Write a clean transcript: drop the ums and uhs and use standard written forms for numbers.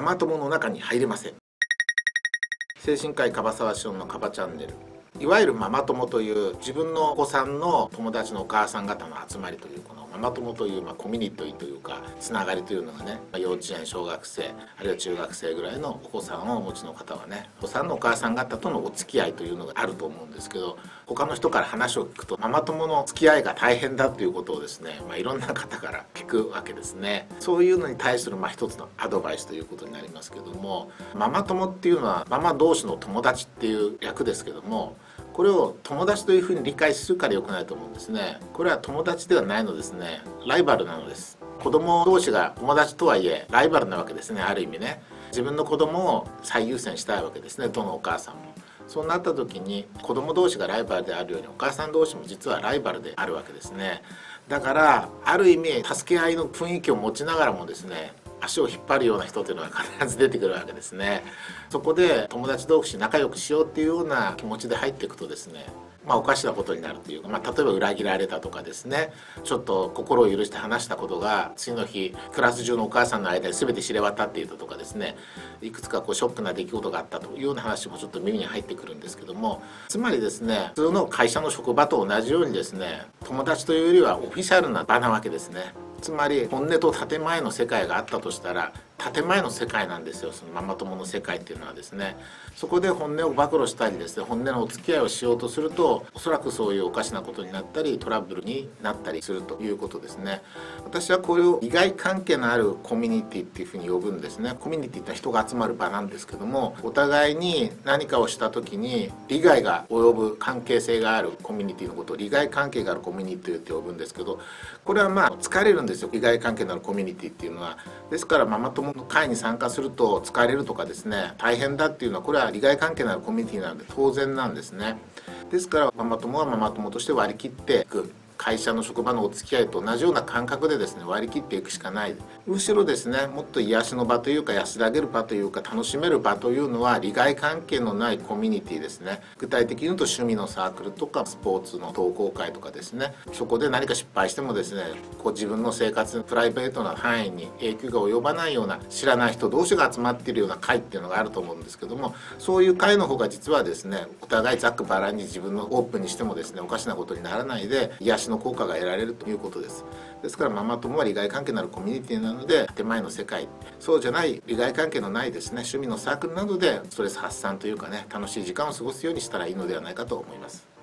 マ友の中に入れません。精神科医樺沢志音のカバチャンネル、いわゆるママ友という自分のお子さんの友達のお母さん方の集まりというこのママ友というコミュニティというかつながりというのがね、幼稚園小学生あるいは中学生ぐらいのお子さんをお持ちの方はね、お子さんのお母さん方とのお付き合いというのがあると思うんですけど、他の人から話を聞くとママ友の付き合いが大変だということをですね、いろんな方から聞くわけですね。そういうのに対する一つのアドバイスということになりますけども、ママ友っていうのはママ同士の友達っていう略ですけども、これを友達というふうに理解するから良くないと思うんですね。これは友達ではないのですね、ライバルなのです。子供同士が友達とはいえライバルなわけですね。ある意味ね、自分の子供を最優先したいわけですね、どのお母さんも。そうなった時に子供同士がライバルであるようにお母さん同士も実はライバルであるわけですね。だからある意味助け合いの雰囲気を持ちながらもですね、足を引っ張るような人というのは必ず出てくるわけですね。そこで友達同士仲良くしようっていうような気持ちで入っていくとですね、おかしなことになるというか、例えば裏切られたとかですね、ちょっと心を許して話したことが次の日クラス中のお母さんの間に全て知れ渡っていたとかですね、いくつかショックな出来事があったというような話もちょっと耳に入ってくるんですけども、つまりですね、普通の会社の職場と同じようにですね、友達というよりはオフィシャルな場なわけですね。つまり本音と建前の世界があったとしたら建前の世界なんですよ、そのママ友の世界っていうのはですね。そこで本音を暴露したりですね、本音のお付き合いをしようとすると、おそらくそういうおかしなことになったりトラブルになったりするということですね。私はこれを利害関係のあるコミュニティっていうふうに呼ぶんですね。コミュニティって人が集まる場なんですけども、お互いに何かをした時に利害が及ぶ関係性があるコミュニティのことを利害関係があるコミュニティって呼ぶんですけど、これは疲れるんですよ、利害関係のあるコミュニティっていうのは。ですからママ友の会に参加すると疲れるとかですね、大変だっていうのはこれは利害関係のあるコミュニティなので当然なんですね。ですからママ友はママ友として割り切っていく、会社の職場のお付き合いと同じような感覚でですね割り切っていくしかない。むしろですね、もっと癒しの場というか安らげる場というか楽しめる場というのは利害関係のないコミュニティですね。具体的に言うと趣味のサークルとかスポーツの同好会とかですね、そこで何か失敗してもですね、自分の生活プライベートな範囲に影響が及ばないような知らない人同士が集まっているような会っていうのがあると思うんですけども、そういう会の方が実はですね、お互いざっくばらんに自分のオープンにしてもですねおかしなことにならないで癒しの効果が得られるということです。ですからママ友は利害関係のあるコミュニティなので、建前の世界、そうじゃない利害関係のないですね趣味のサークルなどでストレス発散というかね、楽しい時間を過ごすようにしたらいいのではないかと思います。